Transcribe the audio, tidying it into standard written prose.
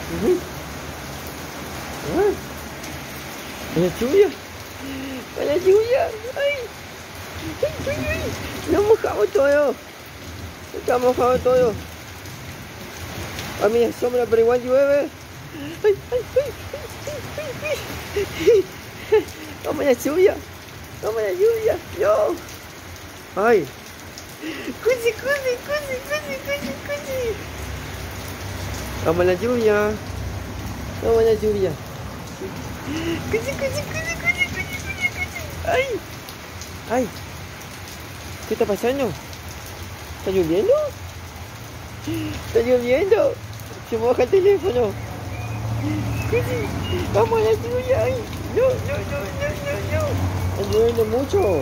Banyak lluvia. Banyak lluvia. Ay. Ay, ay, ay. No mojamos todo. Está mojado todo. A mí es sombra, pero igual llueve. Ay, ay, ay, ay, ay, ay. Vamos a la lluvia. Vamos a la lluvia. No. Ay. Cusi, cusi, cusi, cusi, cusi, cusi. Vamos a la lluvia. Vamos a la lluvia. Cusi, cusi, cusi, cusi, cusi, cusi, cusi. Ay. Ay. ¿Qué está pasando? ¿Está lloviendo? ¿Está lloviendo? Se moja el teléfono. Vamos a la lluvia. Ay. No, no, no, no, no, no. Está lloviendo mucho.